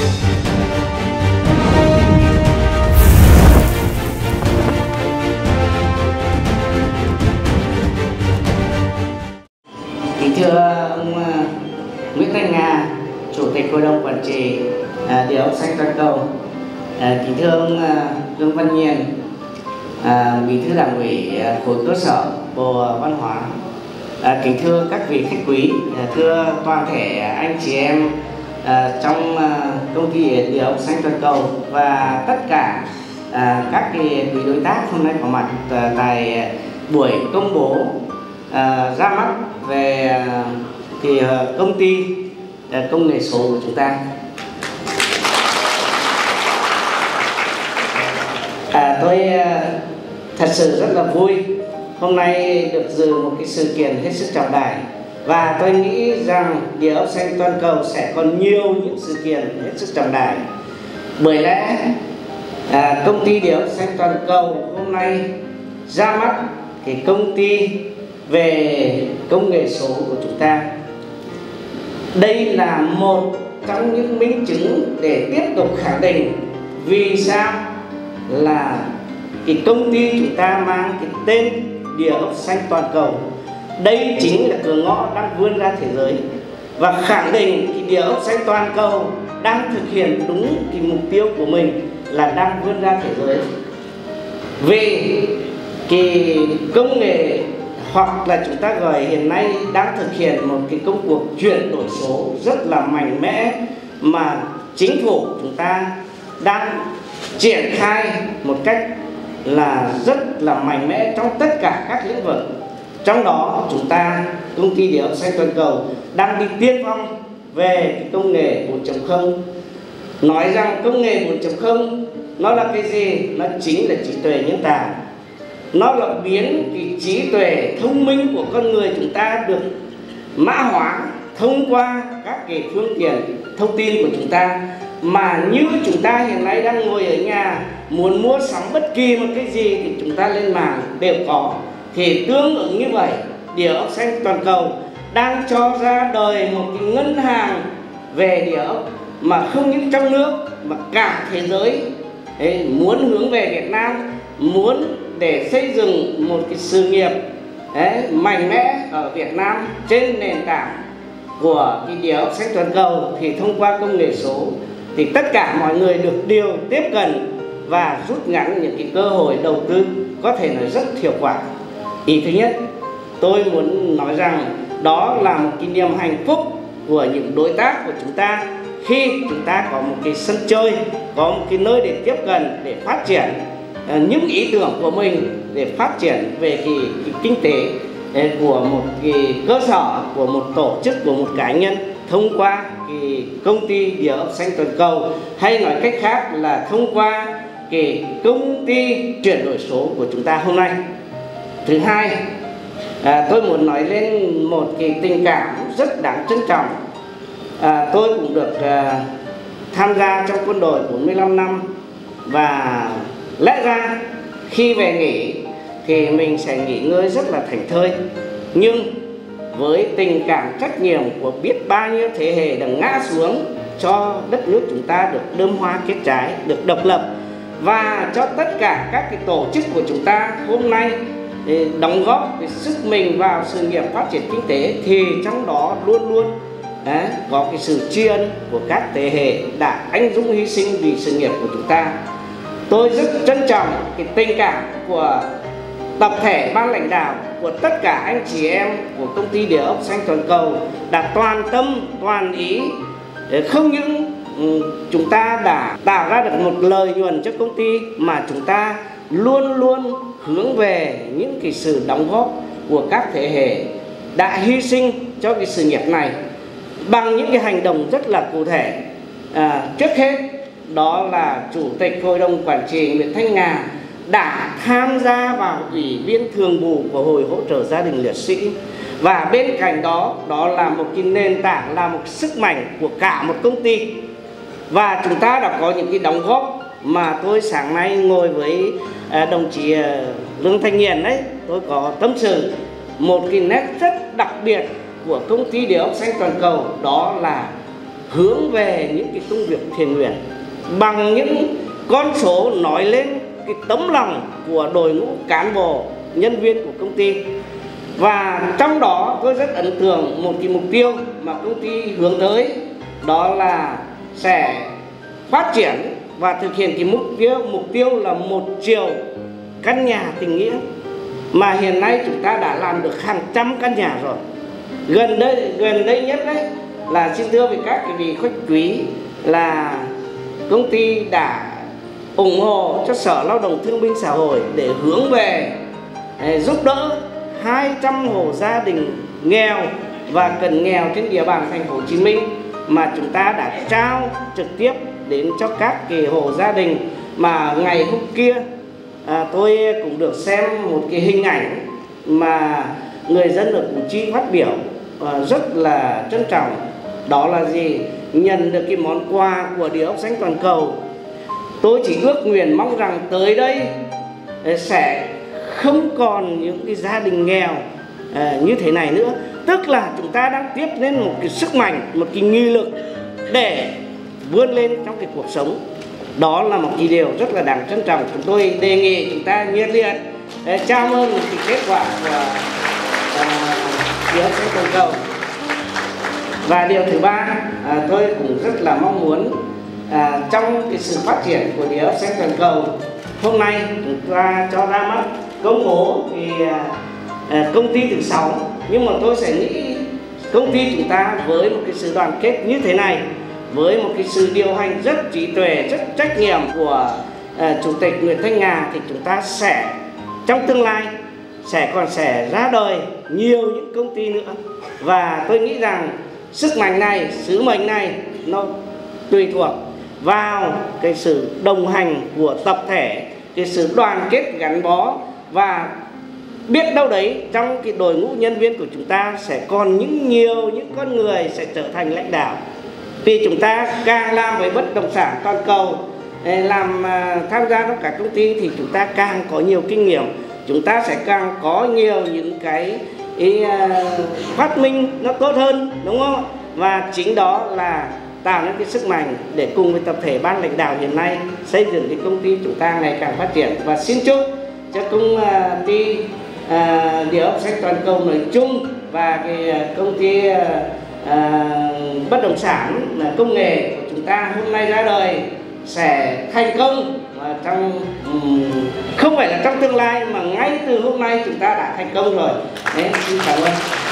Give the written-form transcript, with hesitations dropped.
Kính thưa ông Nguyễn Thanh Nga, Chủ tịch Hội đồng Quản trị Địa ốc Xanh Toàn cầu. Kính thưa ông Lương Văn Nhiên, Bí thư Đảng ủy khối cơ sở Bộ Văn hóa. Kính thưa các vị khách quý, thưa toàn thể anh chị em trong công ty Địa ốc Xanh Toàn cầu và tất cả các quý đối tác hôm nay có mặt tại buổi công bố ra mắt về công ty công nghệ số của chúng ta. Tôi thật sự rất là vui hôm nay được dự một cái sự kiện hết sức trọng đại, và tôi nghĩ rằng Địa ốc Xanh Toàn cầu sẽ còn nhiều những sự kiện hết sức trọng đại. Bởi lẽ công ty Địa ốc Xanh Toàn cầu hôm nay ra mắt cái công ty về công nghệ số của chúng ta. Đây là một trong những minh chứng để tiếp tục khẳng định vì sao là cái công ty chúng ta mang cái tên Địa ốc Xanh Toàn cầu. Đây chính là cửa ngõ đang vươn ra thế giới và khẳng định cái Địa ốc Xanh Toàn cầu đang thực hiện đúng cái mục tiêu của mình là đang vươn ra thế giới. Vì cái công nghệ, hoặc là chúng ta gọi hiện nay đang thực hiện một cái công cuộc chuyển đổi số rất là mạnh mẽ mà chính phủ chúng ta đang triển khai một cách là rất là mạnh mẽ trong tất cả các lĩnh vực. Trong đó chúng ta, công ty Địa ốc Xanh Toàn cầu đang đi tiên phong về cái công nghệ 4.0. Nói rằng công nghệ 4.0 nó là cái gì? Nó chính là trí tuệ nhân tạo. Nó là biến cái trí tuệ thông minh của con người chúng ta được mã hóa thông qua các cái phương tiện thông tin của chúng ta. Mà như chúng ta hiện nay đang ngồi ở nhà, muốn mua sắm bất kỳ một cái gì thì chúng ta lên mạng đều có. Thì tương ứng như vậy, Địa ốc Xanh Toàn cầu đang cho ra đời một cái ngân hàng về địa ốc mà không những trong nước mà cả thế giới muốn hướng về Việt Nam, muốn để xây dựng một cái sự nghiệp mạnh mẽ ở Việt Nam trên nền tảng của cái Địa ốc Xanh Toàn cầu. Thì thông qua công nghệ số thì tất cả mọi người được điều tiếp cận và rút ngắn những cái cơ hội đầu tư có thể nói rất hiệu quả. Ý thứ nhất, tôi muốn nói rằng đó là một cái niềm hạnh phúc của những đối tác của chúng ta khi chúng ta có một cái sân chơi, có một cái nơi để tiếp cận, để phát triển những ý tưởng của mình, để phát triển về cái kinh tế của một cái cơ sở, của một tổ chức, của một cá nhân thông qua cái công ty Địa ốc Xanh Toàn cầu, hay nói cách khác là thông qua cái công ty chuyển đổi số của chúng ta hôm nay. Thứ hai, tôi muốn nói lên một cái tình cảm rất đáng trân trọng. Tôi cũng được tham gia trong quân đội 45 năm, và lẽ ra khi về nghỉ thì mình sẽ nghỉ ngơi rất là thảnh thơi. Nhưng với tình cảm trách nhiệm của biết bao nhiêu thế hệ đã ngã xuống cho đất nước chúng ta được đơm hoa kết trái, được độc lập, và cho tất cả các cái tổ chức của chúng ta hôm nay đóng góp cái sức mình vào sự nghiệp phát triển kinh tế, thì trong đó luôn luôn có cái sự tri ân của các thế hệ đã anh dũng hy sinh vì sự nghiệp của chúng ta. Tôi rất trân trọng cái tình cảm của tập thể ban lãnh đạo, của tất cả anh chị em của công ty Địa ốc Xanh Toàn cầu đã toàn tâm toàn ý. Không những chúng ta đã tạo ra được một lợi nhuận cho công ty, mà chúng ta luôn luôn hướng về những cái sự đóng góp của các thế hệ đã hy sinh cho cái sự nghiệp này bằng những cái hành động rất là cụ thể. Trước hết đó là Chủ tịch Hội đồng Quản trị Nguyễn Thanh Nga đã tham gia vào Ủy viên thường vụ của Hội hỗ trợ gia đình liệt sĩ, và bên cạnh đó, đó là một cái nền tảng, là một sức mạnh của cả một công ty. Và chúng ta đã có những cái đóng góp mà tôi sáng nay ngồi với đồng chí Lương Thanh Nhiên đấy, tôi có tâm sự một cái nét rất đặc biệt của công ty Địa ốc Xanh Toàn cầu, đó là hướng về những cái công việc thiện nguyện bằng những con số nói lên cái tấm lòng của đội ngũ cán bộ nhân viên của công ty. Và trong đó tôi rất ấn tượng một cái mục tiêu mà công ty hướng tới, đó là sẽ phát triển và thực hiện cái mục tiêu là 1 triệu căn nhà tình nghĩa, mà hiện nay chúng ta đã làm được hàng trăm căn nhà rồi. Gần đây nhất đấy là xin thưa với các vị khách quý là công ty đã ủng hộ cho Sở Lao động Thương binh Xã hội để hướng về giúp đỡ 200 hộ gia đình nghèo và cận nghèo trên địa bàn thành phố Hồ Chí Minh, mà chúng ta đã trao trực tiếp đến cho các cái hộ gia đình. Mà ngày hôm kia tôi cũng được xem một cái hình ảnh mà người dân ở Củ Chi phát biểu rất là trân trọng. Đó là gì? Nhận được cái món quà của Địa ốc Xanh Toàn Cầu. Tôi chỉ ước nguyện mong rằng tới đây sẽ không còn những cái gia đình nghèo như thế này nữa. Tức là chúng ta đang tiếp lên một cái sức mạnh, một cái nghị lực để vươn lên trong cái cuộc sống. Đó là một cái điều rất là đáng trân trọng. Chúng tôi đề nghị chúng ta nhiệt liệt chào mừng cái kết quả của Địa ốc Xanh Toàn Cầu. Và điều thứ ba, tôi cũng rất là mong muốn trong cái sự phát triển của Địa ốc Xanh Toàn Cầu, hôm nay chúng ta cho ra mắt công bố thì công ty thứ 6, nhưng mà tôi sẽ nghĩ công ty chúng ta với một cái sự đoàn kết như thế này, với một cái sự điều hành rất trí tuệ, rất trách nhiệm của Chủ tịch Nguyễn Thanh Nga, thì chúng ta sẽ trong tương lai sẽ ra đời nhiều những công ty nữa. Và tôi nghĩ rằng sức mạnh này, sứ mệnh này nó tùy thuộc vào cái sự đồng hành của tập thể, cái sự đoàn kết gắn bó, và biết đâu đấy trong cái đội ngũ nhân viên của chúng ta sẽ còn nhiều những con người sẽ trở thành lãnh đạo. Vì chúng ta càng làm với bất động sản toàn cầu, tham gia trong các công ty thì chúng ta càng có nhiều kinh nghiệm, chúng ta sẽ càng có nhiều những cái phát minh nó tốt hơn, đúng không? Và chính đó là tạo nên cái sức mạnh để cùng với tập thể ban lãnh đạo hiện nay xây dựng cái công ty chúng ta ngày càng phát triển. Và xin chúc cho công ty Địa ốc Xanh Toàn Cầu nói chung và cái công ty bất động sản công nghệ của chúng ta hôm nay ra đời sẽ thành công, và không phải là trong tương lai mà ngay từ hôm nay chúng ta đã thành công rồi. Đấy, xin cảm ơn.